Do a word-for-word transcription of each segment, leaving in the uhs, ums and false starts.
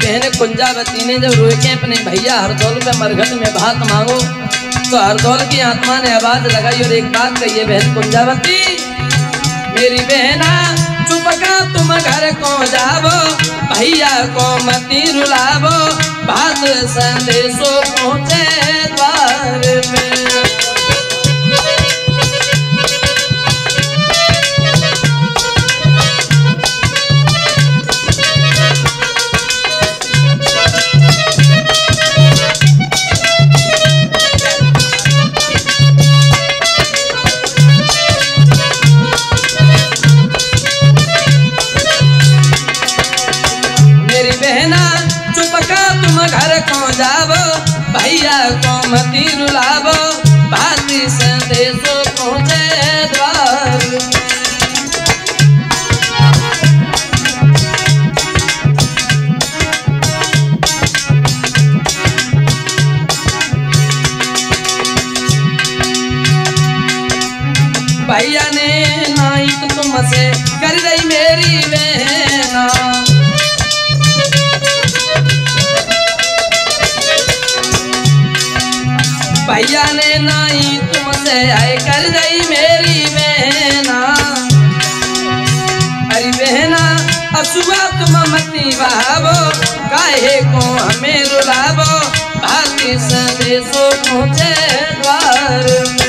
बहन कुंजावती ने जब रोए के अपने भैया हरदौल पे मरघट में भात मांगो तो हरदौल की आत्मा ने आवाज लगाई और एक बात कही है, बहन कुंजावती मेरी बहना चुप का तुम घर को जावो, भैया को मती रुलावो, भात संदेशो पहुँचे द्वार पे। घर को जावो, भैया को मती रुलावो, भाती संदेशो पहुँचे द्वार। भैया ने नाइक तुमसे कर रही मेरी बहना, भैया ने नाई तुमसे आए कर गई मेरी बहना। अरे बहना असुआ तुम मती बहावो, काहे को हमें रुलावो, भाती संदेशो पहुँचे द्वार में।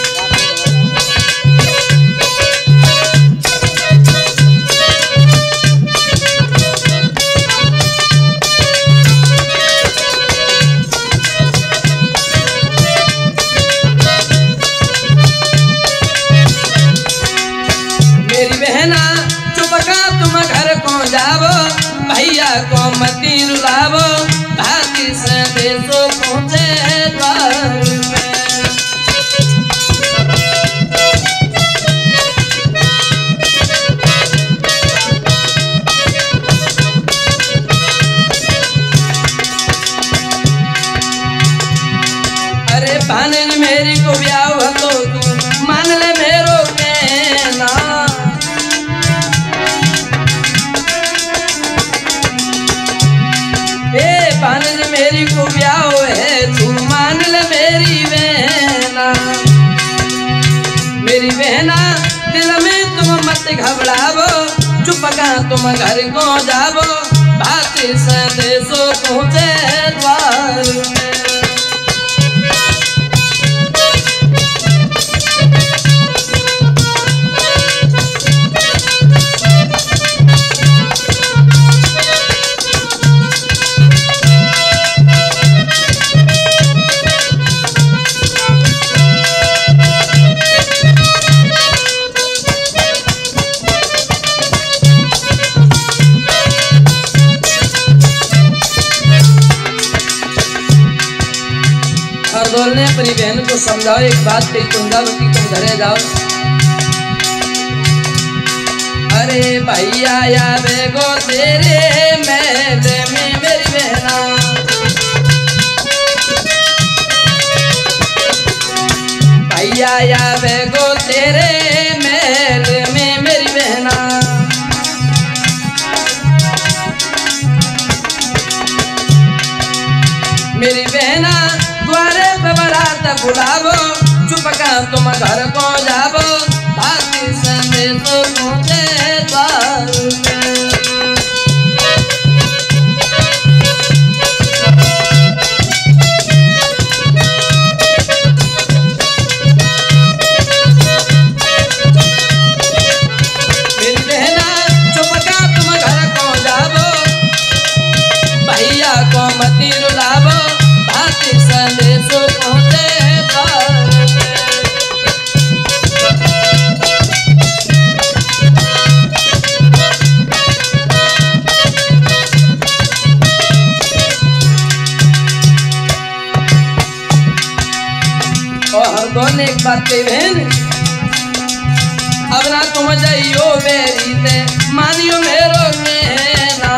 जावो, भैया को मती रुलावो, भाती संदेशो पहुँचे द्वार में। अरे भानन मेरी को ब्याह तो तू मान ले मेरो कहना, भानज मेरी को ब्याह है तू मान ले मेरी बहना। मेरी बहना दिल में तुम मत घबरावो, चुप का तुम घर को जावो, भाती संदेशो पहुँचे द्वार में। हरदौल ने अपनी बहन को समझाओ, एक बात कही कुंजावती तुम घरे जाओ। अरे भैया आवे गो तेरे महल में मेरी बहना, भैया आवे गो तेरे महल में मेरी बहना। मेरी बहना द्वारे पे बारात बुलावो, चुप का तुम घर को जावो, भाती संदेशो पहुँचे द्वार में। मेरी बहना चुप का तुम घर को जावो, भैया को मती रुलावो, भाती संदेशो पहुँचे द्वार में। और हरदौल ने एक बात कही बहन, अब ना तुम जाइयो बेरी ते मानियो मेरो कहना।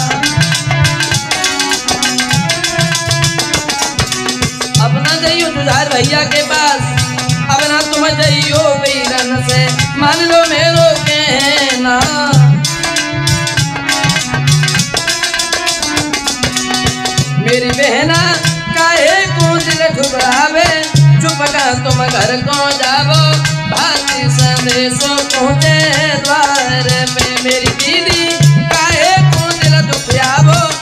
अब ना जाइयो जुझार भैया के पास, अब ना तुम जाइयो बीरन से मान लो मेरो कहना। मेरी बहना काहे को दिल ठुकरावे, चुप का तुम घर को जावो, भाती संदेशो पहुँचे द्वार पे। मेरी दीदी काहे को दिल दुखियावो,